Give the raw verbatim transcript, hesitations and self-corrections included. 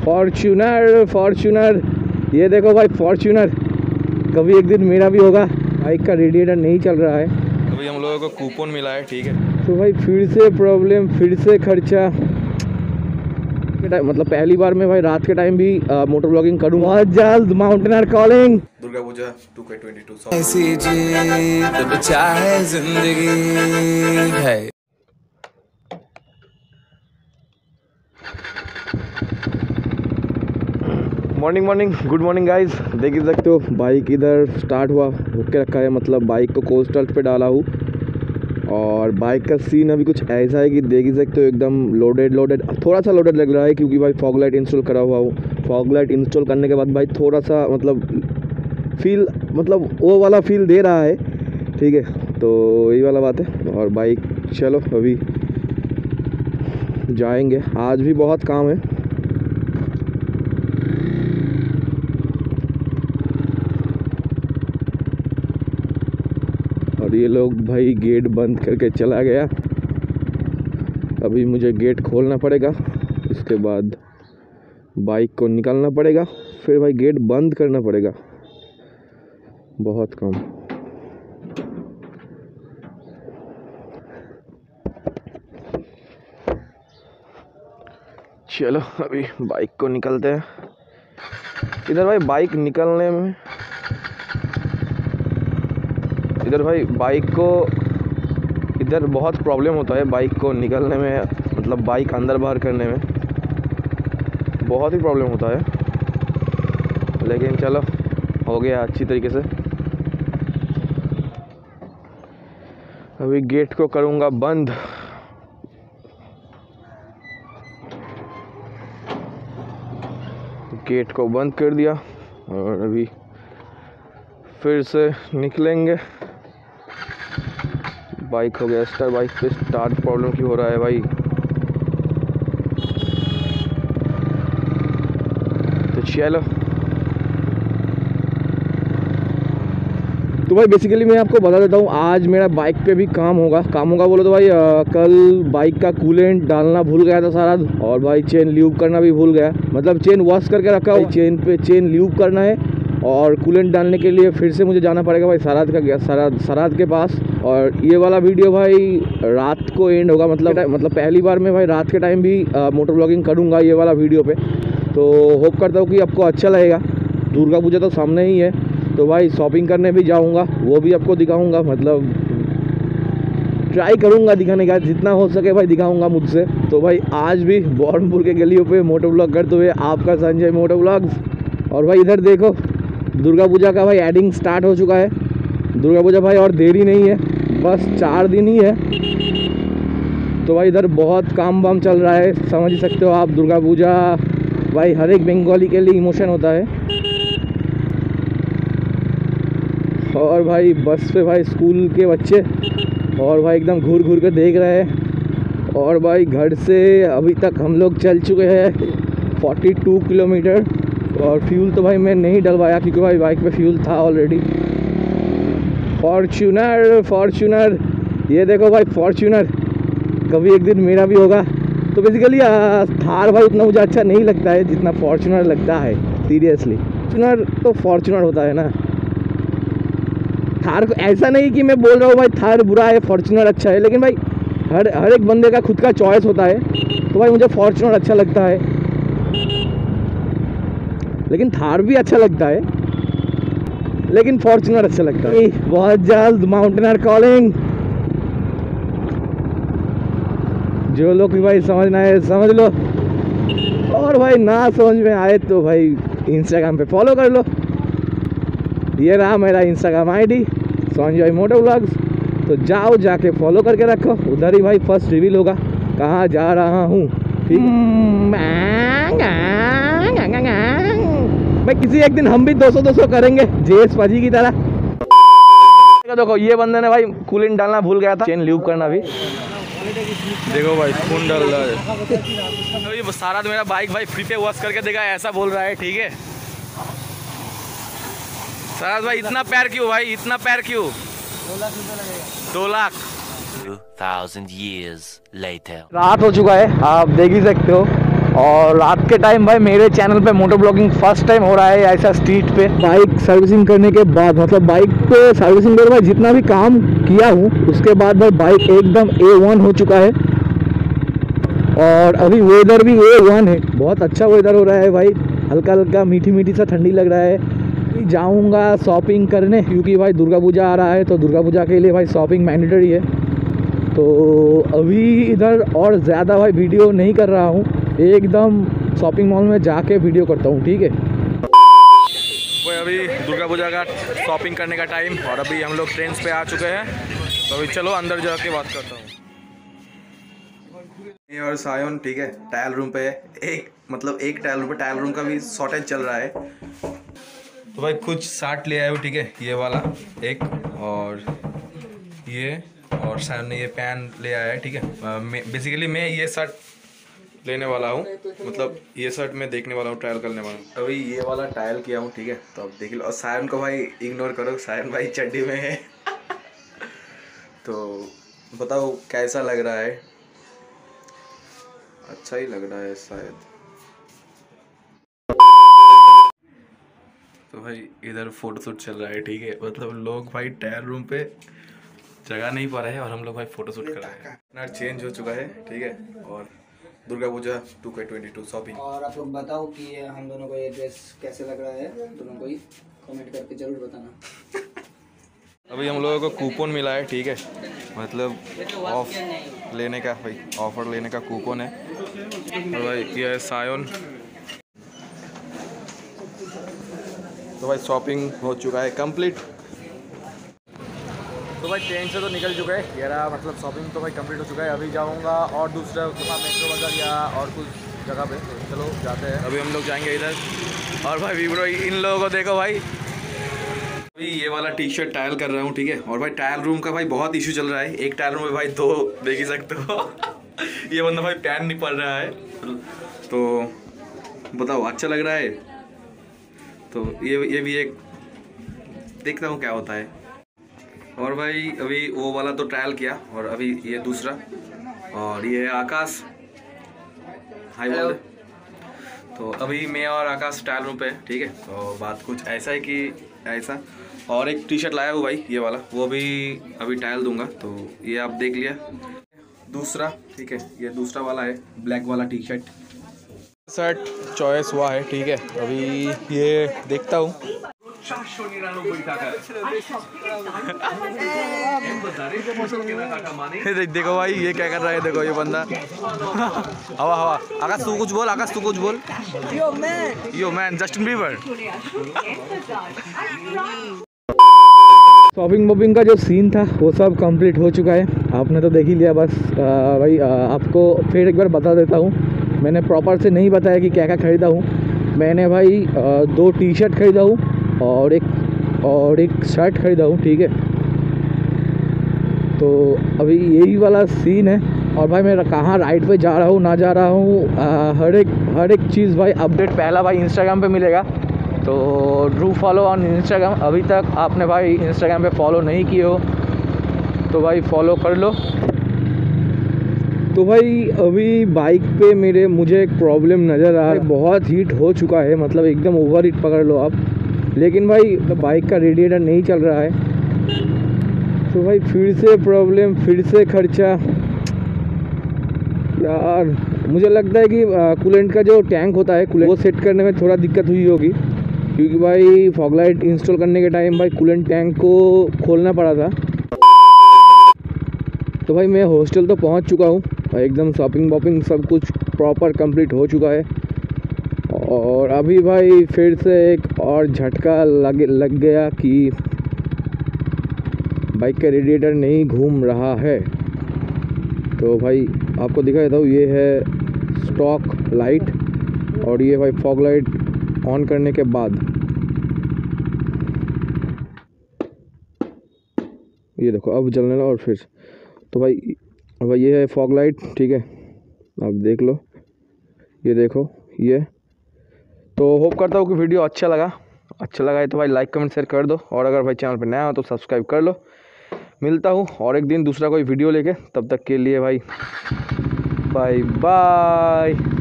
Fortuner Fortuner ये देखो भाई फॉर्च्यूनर, कभी एक दिन मेरा भी होगा। बाइक का रेडिएटर नहीं चल रहा है। अभी हम लोगों को कूपन मिला है, ठीक है। तो भाई फिर से प्रॉब्लम, फिर से खर्चा। मतलब पहली बार मैं भाई रात के टाइम भी मोटर ब्लॉगिंग करूँगा। बहुत जल्द mountain are calling. Durga Puja two K twenty two ऐसी जीत बचा है जिंदगी है। Morning morning good morning guys. देख ही सकते हो बाइक इधर स्टार्ट हुआ, रुक के रखा है। मतलब बाइक को कोस्टल पे डाला हूँ और बाइक का सीन अभी कुछ ऐसा है कि देख ही सकते हो एकदम लोडेड लोडेड थोड़ा सा लोडेड लग रहा है, क्योंकि भाई फॉग लाइट इंस्टॉल करा हुआ हूँ। फॉग लाइट इंस्टॉल करने के बाद भाई थोड़ा सा मतलब फील, मतलब वो वाला फील दे रहा है, ठीक है। तो यही वाला बात है। और बाइक चलो अभी जाएंगे, आज भी बहुत काम है। और ये लोग भाई गेट बंद करके चला गया। अभी मुझे गेट खोलना पड़ेगा, उसके बाद बाइक को निकालना पड़ेगा, फिर भाई गेट बंद करना पड़ेगा। बहुत काम। चलो अभी बाइक को निकलते हैं। इधर भाई बाइक निकलने में इधर भाई बाइक को इधर बहुत प्रॉब्लम होता है बाइक को निकलने में, मतलब बाइक अंदर बाहर करने में बहुत ही प्रॉब्लम होता है। लेकिन चलो हो गया अच्छी तरीके से। अभी गेट को करूँगा बंद। गेट को बंद कर दिया और अभी फिर से निकलेंगे। बाइक हो गया स्टार्ट। बाइक पे स्टार्ट प्रॉब्लम क्यों हो रहा है भाई? तो चलो। तो भाई बेसिकली मैं आपको बता देता हूँ, आज मेरा बाइक पे भी काम होगा। काम होगा बोलो तो भाई आ, कल बाइक का कूलेंट डालना भूल गया था सारा, और भाई चेन ल्यूब करना भी भूल गया। मतलब चेन वॉश करके रखा हुआ, चेन पे चेन ल्यूब करना है और कूलेंट डालने के लिए फिर से मुझे जाना पड़ेगा भाई सराद का गैस सराद सराद के पास। और ये वाला वीडियो भाई रात को एंड होगा। मतलब मतलब पहली बार मैं भाई रात के टाइम भी मोटर ब्लॉगिंग करूँगा ये वाला वीडियो पे। तो होप करता हूँ कि आपको अच्छा लगेगा। दुर्गा पूजा तो सामने ही है, तो भाई शॉपिंग करने भी जाऊँगा, वो भी आपको दिखाऊँगा। मतलब ट्राई करूँगा दिखाने का, जितना हो सके भाई दिखाऊँगा मुझसे। तो भाई आज भी बॉर्नपुर के गलियों पे मोटर ब्लॉग करते हुए आपका संजय मोटर ब्लॉग्स। और भाई इधर देखो दुर्गा पूजा का भाई एडिंग स्टार्ट हो चुका है। दुर्गा पूजा भाई और देरी नहीं है, बस चार दिन ही है। तो भाई इधर बहुत काम वाम चल रहा है, समझ ही सकते हो आप। दुर्गा पूजा भाई हर एक बंगाली के लिए इमोशन होता है। और भाई बस पे भाई स्कूल के बच्चे और भाई एकदम घूर घूर के देख रहे हैं। और भाई घर से अभी तक हम लोग चल चुके हैं बयालीस किलोमीटर। और फ्यूल तो भाई मैं नहीं डलवाया, क्योंकि भाई बाइक पे फ्यूल था ऑलरेडी। फॉर्च्यूनर फॉर्च्यूनर ये देखो भाई फॉर्च्यूनर, कभी एक दिन मेरा भी होगा। तो बेसिकली थार भाई उतना मुझे अच्छा नहीं लगता है जितना फॉर्च्यूनर लगता है। सीरियसली फॉर्च्यूनर तो फॉर्च्यूनर होता है ना। थार को ऐसा नहीं कि मैं बोल रहा हूँ भाई थार बुरा है फॉर्च्यूनर अच्छा है, लेकिन भाई हर हर एक बंदे का खुद का चॉइस होता है। तो भाई मुझे फॉर्च्यूनर अच्छा लगता है, लेकिन थार भी अच्छा लगता है, लेकिन फॉर्च्यूनर अच्छा लगता है। बहुत जल्द माउंटेन आर कॉलिंग। जो लोग भी भाई समझना है समझ लो, और भाई ना समझ में आए तो भाई इंस्टाग्राम पे फॉलो कर लो। ये रहा मेरा Instagram ID Sanjay motor blogs. तो जाओ जाके फॉलो करके रखो, उधर ही भाई फर्स्ट रिवील होगा कहाँ जा रहा हूँ, ठीक भाई। किसी एक दिन हम भी दो सौ दो सौ करेंगे जेएस पाजी की तरह। देखो ये बंदे ने भाई कूलेंट डालना भूल गया था, चेन ल्यूब करना भी। देखो भाई खून डाल रहा है। तो ये सारा मेरा बाइक भाई फ्री पे वॉश करके देगा ऐसा बोल रहा है, ठीक है। सारा भाई इतना प्यार क्यों भाई, इतना प्यार क्यों? दो लाख रुपए लगेगा। दो lakh two thousand years later. रात हो चुका है, आप देख ही सकते हो। और रात के टाइम भाई मेरे चैनल पे मोटो ब्लॉगिंग फर्स्ट टाइम हो रहा है ऐसा स्ट्रीट पे। बाइक सर्विसिंग करने के बाद मतलब बाइक पे सर्विसिंग करके भाई जितना भी काम किया हूँ उसके बाद भाई बाइक एकदम ए वन हो चुका है। और अभी वेदर भी ए वन है, बहुत अच्छा वेदर हो रहा है भाई, हल्का हल्का मीठी मीठी सा ठंडी लग रहा है। जाऊँगा शॉपिंग करने क्योंकि भाई दुर्गा पूजा आ रहा है, तो दुर्गा पूजा के लिए भाई शॉपिंग मैंडेटरी है। तो अभी इधर और ज़्यादा भाई वीडियो नहीं कर रहा हूँ, एकदम शॉपिंग मॉल में जाके वीडियो करता हूँ, ठीक है। भाई अभी दुर्गा पूजा का शॉपिंग करने का टाइम और अभी हम लोग ट्रेन पे आ चुके हैं, तो अभी चलो अंदर जाके बात करता हूँ। और सायोन ठीक है टायल रूम पे एक मतलब एक टायल रूम पे टायल रूम का भी शॉर्टेज चल रहा है, तो भाई कुछ शर्ट ले आए हो, ठीक है, ये वाला एक और ये, और सायोन ने ये पैन ले आया है, ठीक है। बेसिकली मैं ये शर्ट लेने वाला हूँ, मतलब ये शर्ट मैं देखने वाला हूँ, ट्रायल करने वाला हूँ। अभी ये वाला ट्रायल किया हूँ, ठीक है, तो अब देख लो। और सायन को भाई इग्नोर करो, सायन भाई चड्डी में है तो बताओ कैसा लग रहा है? अच्छा ही लग रहा है शायद। तो भाई इधर फोटोशूट चल रहा है, ठीक है, मतलब लोग भाई टायर रूम पे जगह नहीं पा रहे हैं और हम लोग भाई फोटोशूट कर रहे हैं। ना चेंज हो चुका है, ठीक है, और Durga Puja two K twenty two shopping. और आप लोग बताओ कि हम दोनों को ये ड्रेस कैसे लग रहा है, दोनों को ही कमेंट करके जरूर बताना। अभी हम लोगों को कूपन मिला है, ठीक है, मतलब ऑफ लेने का, भाई ऑफर लेने का कूपन है। और भाई ये है सायोन। तो भाई शॉपिंग हो चुका है कंप्लीट। तो भाई ट्रेन से तो निकल चुका है, ये रहा, मतलब शॉपिंग तो भाई कंप्लीट हो चुका है। अभी जाऊंगा और दूसरा मेट्रो बाजार या और कुछ जगह पे, तो चलो जाते हैं। अभी हम लोग जाएंगे इधर। और भाई विब्रो इन लोगों को देखो भाई, अभी ये वाला टी शर्ट टायल कर रहा हूँ, ठीक है। और भाई टायल रूम का भाई बहुत इशू चल रहा है, एक टायल रूम में भाई दो देख ही सकते हो ये बंदा भाई पैन नहीं पड़ रहा है, तो बताओ अच्छा लग रहा है? तो ये ये भी एक देखता हूँ क्या होता है। और भाई अभी वो वाला तो ट्रायल किया, और अभी ये दूसरा, और ये है आकाश, हाय बोल। तो अभी मैं और आकाश ट्रायल रूम पे, ठीक है। तो बात कुछ ऐसा है कि ऐसा, और एक टी शर्ट लाया हूँ भाई ये वाला, वो भी अभी ट्रायल दूंगा, तो ये आप देख लिया। दूसरा, ठीक है, ये दूसरा वाला है ब्लैक वाला टी शर्ट शर्ट चॉइस हुआ है, ठीक है। अभी ये देखता हूँ देखो भाई ये क्या कर रहा है, देखो ये बंदा हवा हवा। आकाश तू कुछ बोल, आकाश तू कुछ बोल। Yo man, yo man Justin Bieber. Shopping वॉपिंग का जो सीन था वो सब कंप्लीट हो चुका है, आपने तो देख ही लिया। बस आ, भाई आ, आपको फिर एक बार बता देता हूँ, मैंने प्रॉपर से नहीं बताया कि क्या क्या ख़रीदा हूँ। मैंने भाई आ, दो टी शर्ट ख़रीदा हूँ और एक और एक शर्ट ख़रीदा हूँ, ठीक है। तो अभी यही वाला सीन है। और भाई मैं कहाँ राइड पे जा रहा हूँ ना जा रहा हूँ, हर एक हर एक चीज़ भाई अपडेट पहला भाई इंस्टाग्राम पे मिलेगा। तो डू फॉलो ऑन इंस्टाग्राम। अभी तक आपने भाई इंस्टाग्राम पे फॉलो नहीं किए हो तो भाई फॉलो कर लो। तो भाई अभी बाइक पे मेरे मुझे एक प्रॉब्लम नज़र आ रहा है, बहुत हीट हो चुका है, मतलब एकदम ओवर हीट पकड़ लो आप। लेकिन भाई बाइक का रेडिएटर नहीं चल रहा है, तो भाई फिर से प्रॉब्लम, फिर से खर्चा यार। मुझे लगता है कि कूलेंट का जो टैंक होता है कूलेंट वो सेट करने में थोड़ा दिक्कत हुई होगी, क्योंकि भाई फॉग लाइट इंस्टॉल करने के टाइम भाई कूलेंट टैंक को खोलना पड़ा था। तो भाई मैं हॉस्टल तो पहुंच चुका हूं, एकदम शॉपिंग वॉपिंग सब कुछ प्रॉपर कंप्लीट हो चुका है। और अभी भाई फिर से एक और झटका लग लग गया कि बाइक का रेडिएटर नहीं घूम रहा है। तो भाई आपको दिखा देता हूँ, ये है स्टॉक लाइट और ये भाई फॉग लाइट ऑन करने के बाद ये देखो अब जलने लगा। और फिर तो भाई भाई ये है फॉग लाइट, ठीक है, आप देख लो, ये देखो ये। तो होप करता हूँ कि वीडियो अच्छा लगा अच्छा लगा है तो भाई लाइक कमेंट शेयर कर दो, और अगर भाई चैनल पर नया हो तो सब्सक्राइब कर लो। मिलता हूँ और एक दिन दूसरा कोई वीडियो लेके, तब तक के लिए भाई बाय बाय।